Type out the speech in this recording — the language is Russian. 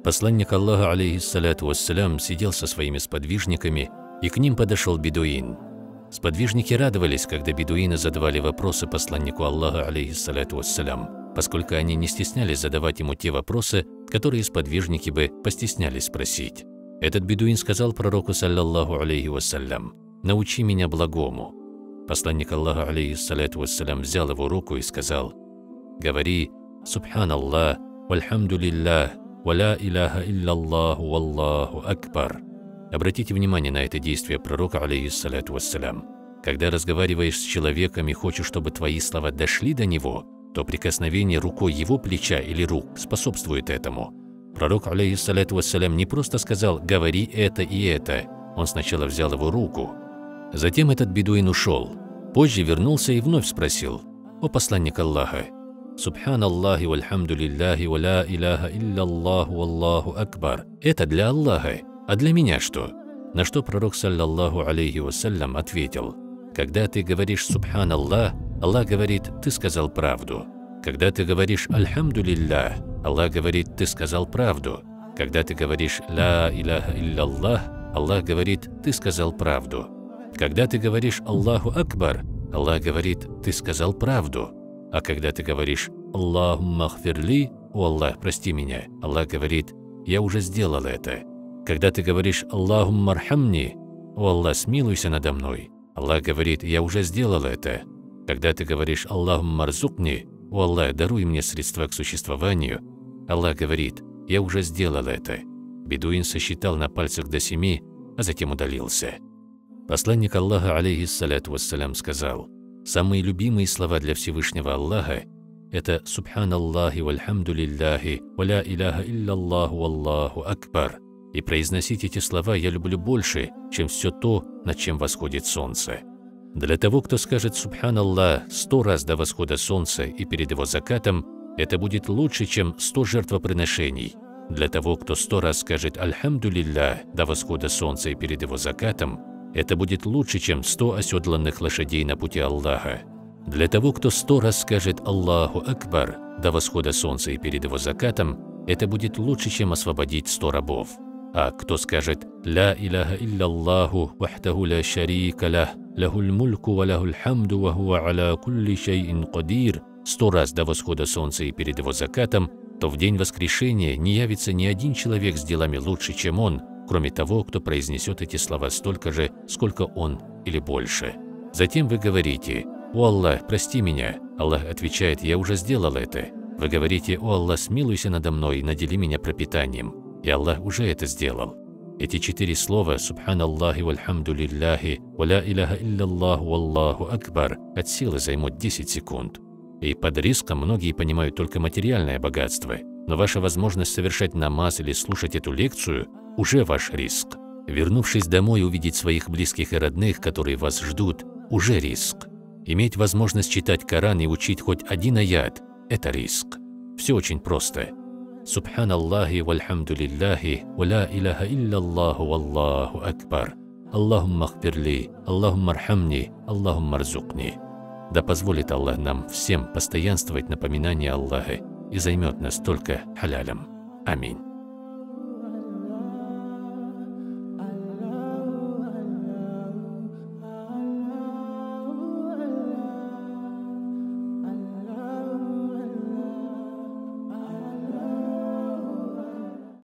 Посланник Аллаха, алейхиссаляту вассалям, сидел со своими сподвижниками, и к ним подошел бедуин. Сподвижники радовались, когда бедуины задавали вопросы посланнику Аллаха, алейхиссаляту вассалям, поскольку они не стеснялись задавать ему те вопросы, которые сподвижники бы постеснялись спросить. Этот бедуин сказал пророку, саллаллаху алейхи вассалям: «Научи меня благому». Посланник Аллаха, алейхиссаляту вассалям, взял его руку и сказал: «Говори: Субханаллах, вальхамдулиллах, ва ла иляха илляллаху, валлаху акбар». Обратите внимание на это действие пророка, алейхиссаляту вассалям. Когда разговариваешь с человеком и хочешь, чтобы твои слова дошли до него, то прикосновение рукой его плеча или рук способствует этому. Пророк, алейхиссаляту вассалям, не просто сказал: «Говори это и это». Он сначала взял его руку. Затем этот бедуин ушел. Позже вернулся и вновь спросил: «О посланник Аллаха, Субханаллахи вальхамдулиллахи ва ла иляха илляллаху, валлаху акбар. Это для Аллаха, а для меня что?» На что пророк, саллаллаху алейхи вассалям, ответил: «Когда ты говоришь Субханаллах, Аллах говорит: ты сказал правду. Когда ты говоришь Альхамдулиллах, Аллах говорит: ты сказал правду. Когда ты говоришь Ла иляха илляллах, Аллах говорит: ты сказал правду. Когда ты говоришь Аллаху Акбар, Аллах говорит: ты сказал правду. А когда ты говоришь Аллахумма гфирли, о Аллах, прости меня, Аллах говорит: я уже сделал это. Когда ты говоришь Аллахумма архамни, о Аллах, смилуйся надо мной, Аллах говорит: я уже сделал это. Когда ты говоришь Аллахумма арзукни, о Аллах, даруй мне средства к существованию, Аллах говорит: я уже сделал это». Бедуин сосчитал на пальцах до 7, а затем удалился. Посланник Аллаха, алейхиссаляту вассалям, сказал: «Самые любимые слова для Всевышнего Аллаха – это Субханаллахи вальхамдулиллахи ва ла иляха илляллаху, валлаху акбар. И произносить эти слова я люблю больше, чем все то, над чем восходит солнце». Для того, кто скажет Субханаллах 100 раз до восхода солнца и перед его закатом, это будет лучше, чем 100 жертвоприношений. Для того, кто 100 раз скажет Альхамдулиллах до восхода солнца и перед его закатом, это будет лучше, чем 100 оседланных лошадей на пути Аллаха. Для того, кто 100 раз скажет Аллаху Акбар до восхода солнца и перед его закатом, это будет лучше, чем освободить 100 рабов. А кто скажет «Ла иляха илляллаху вахтаху ла шарика лах, лахуль мульку ва лахуль хамду ва хуа аля кулли шайин кадир» 100 раз до восхода солнца и перед его закатом, то в день воскрешения не явится ни один человек с делами лучше, чем он, кроме того, кто произнесет эти слова столько же, сколько он или больше. Затем вы говорите: «О Аллах, прости меня». Аллах отвечает: «Я уже сделал это». Вы говорите: «О Аллах, смилуйся надо мной и надели меня пропитанием». И Аллах уже это сделал. Эти 4 слова «Субханаллахи вальхамдулиллахи ва ла иляха илляллаху, валлаху акбар» от силы займут 10 секунд. И под риском многие понимают только материальное богатство, но ваша возможность совершать намаз или слушать эту лекцию – уже ваш риск. Вернувшись домой, увидеть своих близких и родных, которые вас ждут – уже риск. Иметь возможность читать Коран и учить хоть один аят – это риск. Все очень просто. Субханаллахи вальхамдулиллахи ва ла иляха илляллаху, валлаху акбар. Аллахумма гфирли, Аллахумма архамни, Аллахумма арзукни. Да позволит Аллах нам всем постоянствовать на поминании Аллаха и займет нас только халялем. Аминь.